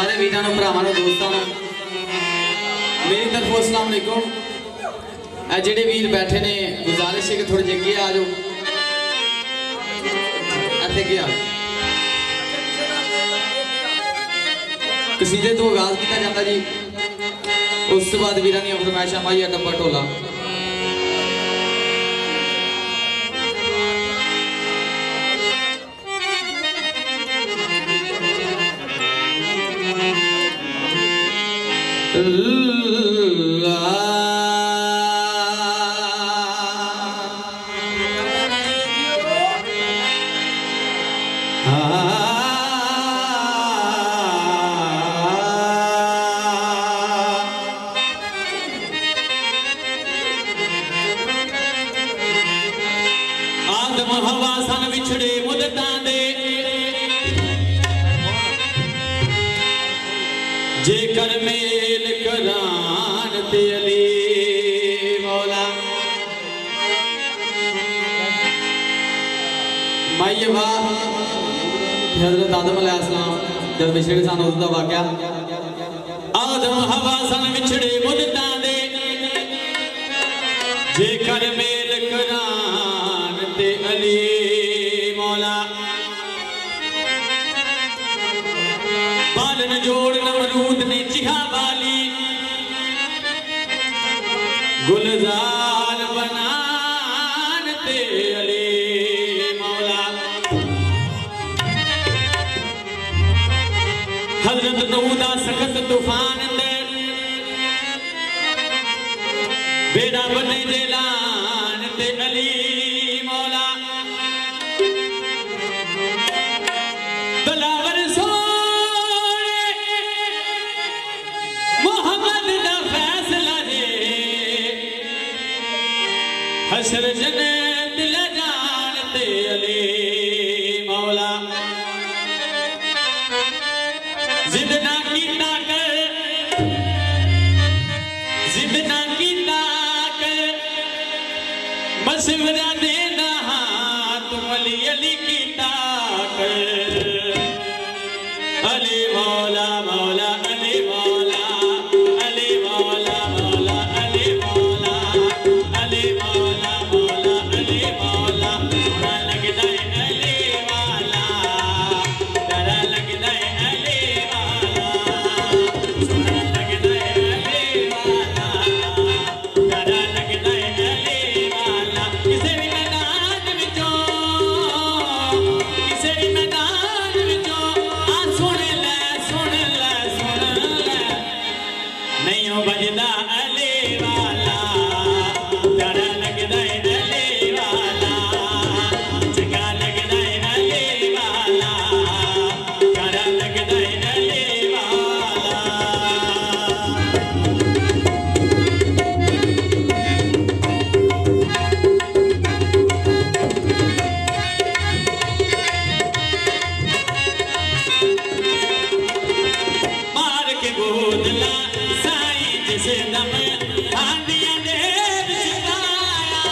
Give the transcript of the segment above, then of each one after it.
सारे वीरां नूं भरावां नूं दोस्तां नूं मेरी तरफों अस्सलाम वालेकुम। जिहड़े वीर बैठे ने गुजारिश है कि थोड़े जे अगे आ जाओ, इत्थे अगे आ जाओ। कसीदे तो आगाज किया जाता जी, उस तो बाद वीरां दी फरमाइशां माई डब्बा ढोला। आदम हवा सन विछड़े मुदतां दे, जेकर मेल करान ते अली मौला। माई वाह हजरत आदम अलैहिस्सलाम जब विछड़े सन उसका वाक़या। आदम हवा सन विछड़े मुदतां दे, जेकर मेल करान ते अली मौला। बालन जोड़ नमरूद ने चिहा वाली, गुलजार बनान ते अली मौला। हजरत नूह दा सख्त तूफान अंदर बेड़ा बने जेलान ते अली मौला। तलावर सोने मोहम्मद दा फैसला जे, हशर जन्नत ले जान ते अली मौला। जिद ना कीता कर, जिद ना कीता कर, मशवरा देना हाँ तुम अली अली कीता कर। अली मौला मौला अली मौला, अली मौला मौला अली मौला, अली मौला मौला अली मौला। सोना लगदा है अली वाला, डरा लगदा है अली वाला। सोना लगदा है अली वाला, डरा लगदा है अली वाला। किसे भी मैदान विचों, किसे भी मैदान विचों आ सुन ले सुन ले सुन ले, नहीं हो बजदा अली वाला, डरा लगदा है अली वाला। चंगा लगदा है अली वाला, डरा लगदा है अली वाला। मार के गोदला साईं जिस दम आंधियां दे विच पाया।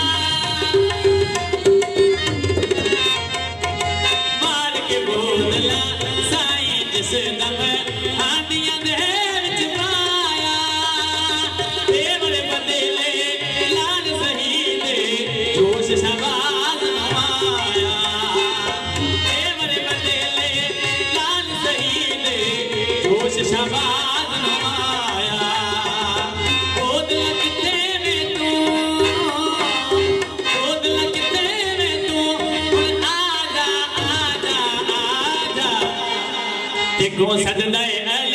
मार के गोदला साईं जिस दम आंधियां दे विच पाया। देवरे बदले लाल सही दे जोश शबाज नवाया। देवरे बदले लाल सही दे जोश शबाज नवाया। गोदला किते में तू, गोदला किते में तू, आजा आजा आजा। ते को सजदा है